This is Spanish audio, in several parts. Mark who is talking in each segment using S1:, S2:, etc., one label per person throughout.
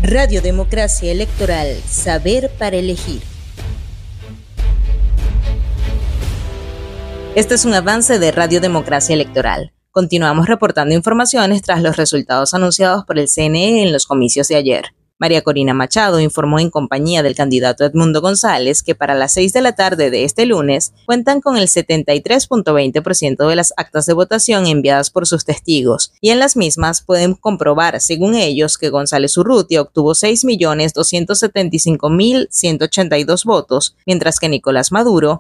S1: Radio Democracia Electoral, saber para elegir. Este es un avance de Radio Democracia Electoral. Continuamos reportando informaciones tras los resultados anunciados por el CNE en los comicios de ayer. María Corina Machado informó en compañía del candidato Edmundo González que para las 6 de la tarde de este lunes cuentan con el 73.20% de las actas de votación enviadas por sus testigos y en las mismas pueden comprobar, según ellos, que González Urrutia obtuvo 6.275.182 votos, mientras que Nicolás Maduro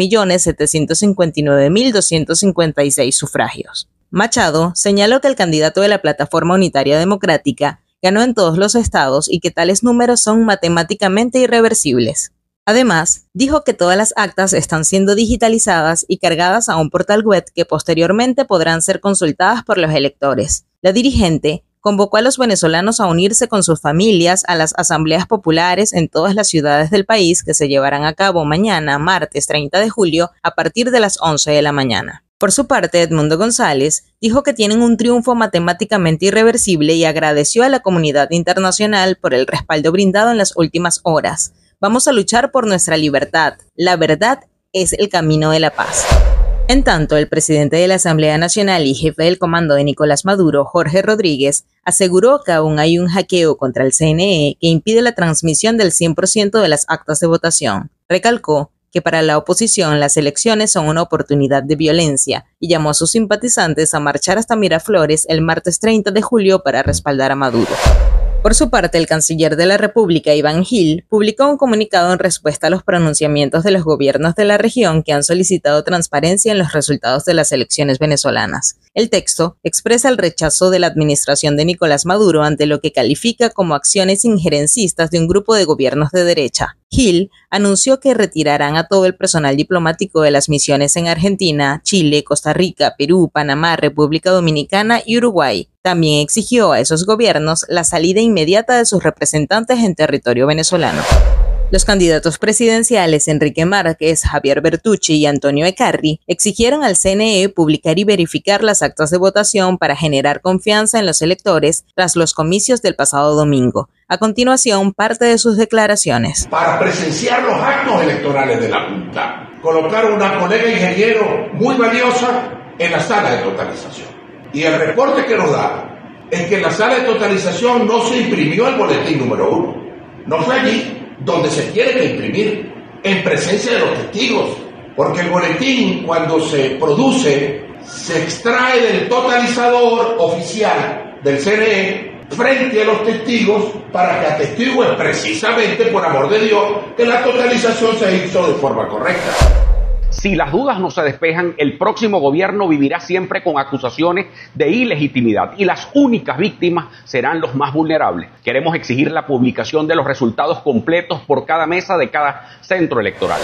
S1: 2.759.256 sufragios. Machado señaló que el candidato de la Plataforma Unitaria Democrática ganó en todos los estados y que tales números son matemáticamente irreversibles. Además, dijo que todas las actas están siendo digitalizadas y cargadas a un portal web que posteriormente podrán ser consultadas por los electores. La dirigente convocó a los venezolanos a unirse con sus familias a las asambleas populares en todas las ciudades del país que se llevarán a cabo mañana, martes 30 de julio, a partir de las 11 de la mañana. Por su parte, Edmundo González dijo que tienen un triunfo matemáticamente irreversible y agradeció a la comunidad internacional por el respaldo brindado en las últimas horas. Vamos a luchar por nuestra libertad. La verdad es el camino de la paz. En tanto, el presidente de la Asamblea Nacional y jefe del comando de Nicolás Maduro, Jorge Rodríguez, aseguró que aún hay un hackeo contra el CNE que impide la transmisión del 100% de las actas de votación. Recalcó que para la oposición las elecciones son una oportunidad de violencia y llamó a sus simpatizantes a marchar hasta Miraflores el martes 30 de julio para respaldar a Maduro. Por su parte, el canciller de la República, Iván Gil, publicó un comunicado en respuesta a los pronunciamientos de los gobiernos de la región que han solicitado transparencia en los resultados de las elecciones venezolanas. El texto expresa el rechazo de la administración de Nicolás Maduro ante lo que califica como acciones injerencistas de un grupo de gobiernos de derecha. Gil anunció que retirarán a todo el personal diplomático de las misiones en Argentina, Chile, Costa Rica, Perú, Panamá, República Dominicana y Uruguay. También exigió a esos gobiernos la salida inmediata de sus representantes en territorio venezolano. Los candidatos presidenciales Enrique Márquez, Javier Bertucci y Antonio Ecarri exigieron al CNE publicar y verificar las actas de votación para generar confianza en los electores tras los comicios del pasado domingo. A continuación, parte de sus declaraciones.
S2: Para presenciar los actos electorales de la Junta, colocaron una colega ingeniero muy valiosa en la sala de totalización. Y el reporte que nos da es que en la sala de totalización no se imprimió el boletín número 1. No fue allí donde se tiene que imprimir, en presencia de los testigos, porque el boletín, cuando se produce, se extrae del totalizador oficial del CNE frente a los testigos para que atestiguen precisamente, por amor de Dios, que la totalización se hizo de forma correcta.
S3: Si las dudas no se despejan, el próximo gobierno vivirá siempre con acusaciones de ilegitimidad y las únicas víctimas serán los más vulnerables. Queremos exigir la publicación de los resultados completos por cada mesa de cada centro electoral.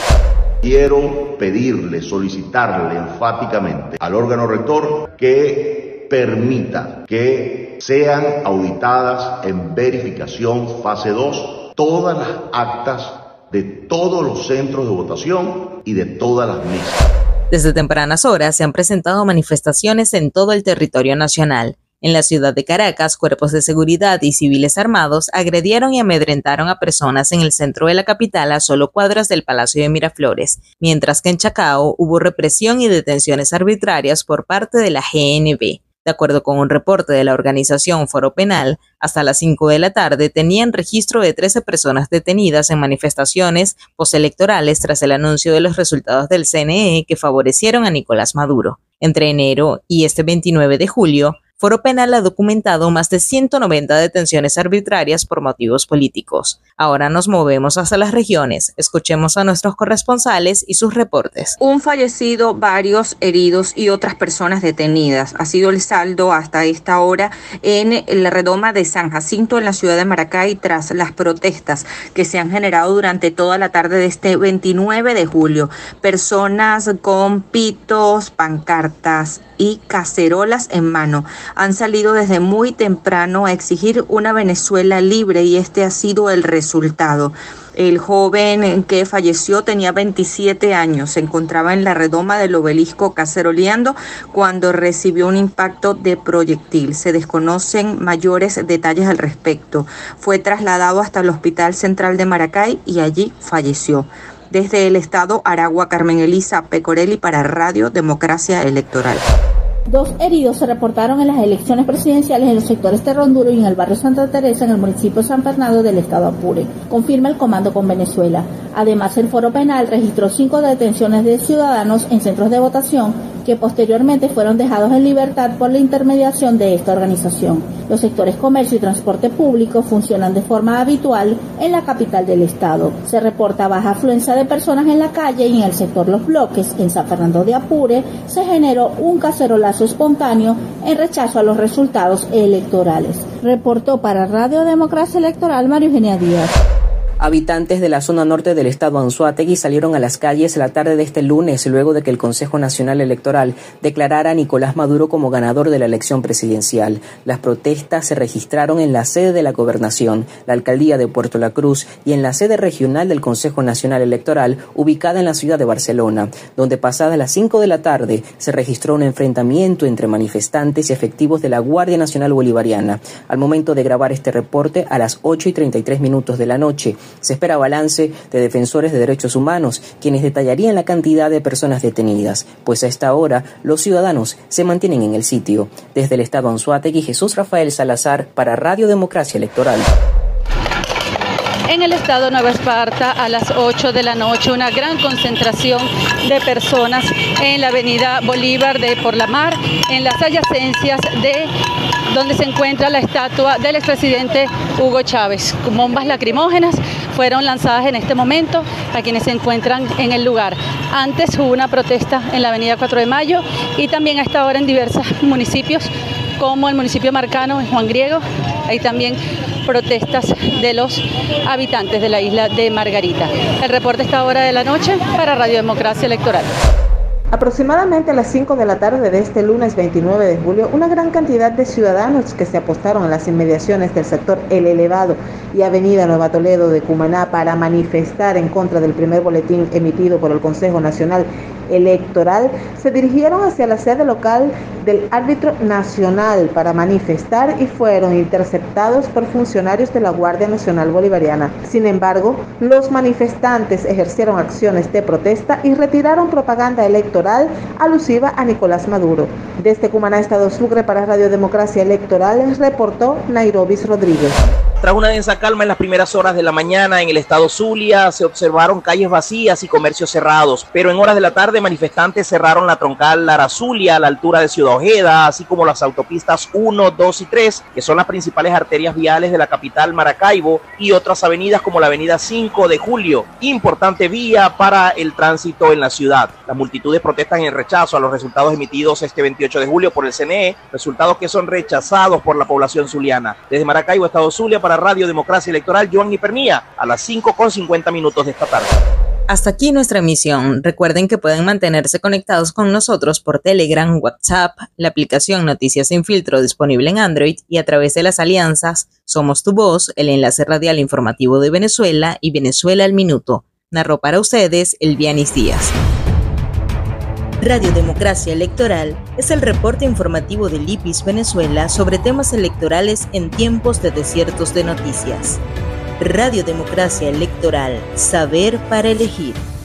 S4: Quiero pedirle, solicitarle enfáticamente al órgano rector que permita que sean auditadas en verificación fase 2 todas las actas de todos los centros de votación y de todas las mesas.
S1: Desde tempranas horas se han presentado manifestaciones en todo el territorio nacional. En la ciudad de Caracas, cuerpos de seguridad y civiles armados agredieron y amedrentaron a personas en el centro de la capital a solo cuadras del Palacio de Miraflores, mientras que en Chacao hubo represión y detenciones arbitrarias por parte de la GNB. De acuerdo con un reporte de la organización Foro Penal, hasta las 5 de la tarde tenían registro de 13 personas detenidas en manifestaciones postelectorales tras el anuncio de los resultados del CNE que favorecieron a Nicolás Maduro. Entre enero y este 29 de julio, Foro Penal ha documentado más de 190 detenciones arbitrarias por motivos políticos. Ahora nos movemos hacia las regiones. Escuchemos a nuestros corresponsales y sus reportes.
S5: Un fallecido, varios heridos y otras personas detenidas. Ha sido el saldo hasta esta hora en la redoma de San Jacinto, en la ciudad de Maracay, tras las protestas que se han generado durante toda la tarde de este 29 de julio. Personas con pitos, pancartas y cacerolas en mano han salido desde muy temprano a exigir una Venezuela libre y este ha sido el resultado. El joven que falleció tenía 27 años, se encontraba en la redoma del obelisco caceroleando cuando recibió un impacto de proyectil. Se desconocen mayores detalles al respecto. Fue trasladado hasta el Hospital Central de Maracay y allí falleció. Desde el estado Aragua, Carmen Elisa Pecorelli para Radio Democracia Electoral.
S6: 2 heridos se reportaron en las elecciones presidenciales en los sectores Terronduro y en el barrio Santa Teresa en el municipio de San Fernando del estado Apure, confirma el Comando con Venezuela. Además, el Foro Penal registró 5 detenciones de ciudadanos en centros de votación que posteriormente fueron dejados en libertad por la intermediación de esta organización. Los sectores comercio y transporte público funcionan de forma habitual en la capital del estado. Se reporta baja afluencia de personas en la calle y en el sector Los Bloques, en San Fernando de Apure, se generó un cacerolazo espontáneo en rechazo a los resultados electorales. Reportó para Radio Democracia Electoral María Eugenia Díaz.
S7: Habitantes de la zona norte del estado Anzoátegui salieron a las calles la tarde de este lunes luego de que el Consejo Nacional Electoral declarara a Nicolás Maduro como ganador de la elección presidencial. Las protestas se registraron en la sede de la Gobernación, la Alcaldía de Puerto La Cruz y en la sede regional del Consejo Nacional Electoral ubicada en la ciudad de Barcelona, donde pasadas las 5 de la tarde se registró un enfrentamiento entre manifestantes y efectivos de la Guardia Nacional Bolivariana. Al momento de grabar este reporte, a las 8:33 de la noche, se espera balance de defensores de derechos humanos, quienes detallarían la cantidad de personas detenidas, pues a esta hora los ciudadanos se mantienen en el sitio. Desde el estado Anzoátegui, Jesús Rafael Salazar para Radio Democracia Electoral.
S8: En el estado Nueva Esparta, a las 8 de la noche, una gran concentración de personas en la avenida Bolívar de Por la Mar, en las adyacencias de donde se encuentra la estatua del expresidente Hugo Chávez. Bombas lacrimógenas fueron lanzadas en este momento a quienes se encuentran en el lugar. Antes hubo una protesta en la avenida 4 de Mayo y también a esta hora en diversos municipios, como el municipio marcano, en Juan Griego. Hay también protestas de los habitantes de la isla de Margarita. El reporte a esta hora de la noche para Radio Democracia Electoral.
S9: Aproximadamente a las 5 de la tarde de este lunes 29 de julio, una gran cantidad de ciudadanos que se apostaron en las inmediaciones del sector El Elevado y Avenida Nueva Toledo de Cumaná para manifestar en contra del primer boletín emitido por el Consejo Nacional Electoral, se dirigieron hacia la sede local del árbitro nacional para manifestar y fueron interceptados por funcionarios de la Guardia Nacional Bolivariana. Sin embargo, los manifestantes ejercieron acciones de protesta y retiraron propaganda electoral alusiva a Nicolás Maduro. Desde Cumaná, Estado Sucre, para Radio Democracia Electoral, reportó Nairobis Rodríguez.
S10: Tras una densa calma en las primeras horas de la mañana en el estado Zulia, se observaron calles vacías y comercios cerrados, pero en horas de la tarde manifestantes cerraron la troncal Lara-Zulia a la altura de Ciudad Ojeda, así como las autopistas 1, 2 y 3, que son las principales arterias viales de la capital Maracaibo, y otras avenidas como la avenida 5 de Julio, importante vía para el tránsito en la ciudad. Las multitudes protestan en rechazo a los resultados emitidos este 28 de julio por el CNE, resultados que son rechazados por la población zuliana. Desde Maracaibo, estado Zulia, para Radio Democracia Electoral, Joanny Pernía, a las 5:50 de esta tarde.
S1: Hasta aquí nuestra emisión. Recuerden que pueden mantenerse conectados con nosotros por Telegram, WhatsApp, la aplicación Noticias Sin Filtro disponible en Android y a través de las alianzas Somos Tu Voz, el enlace radial informativo de Venezuela y Venezuela al Minuto. Narró para ustedes Elvianis Díaz. Radio Democracia Electoral es el reporte informativo del IPIS Venezuela sobre temas electorales en tiempos de desiertos de noticias. Radio Democracia Electoral, saber para elegir.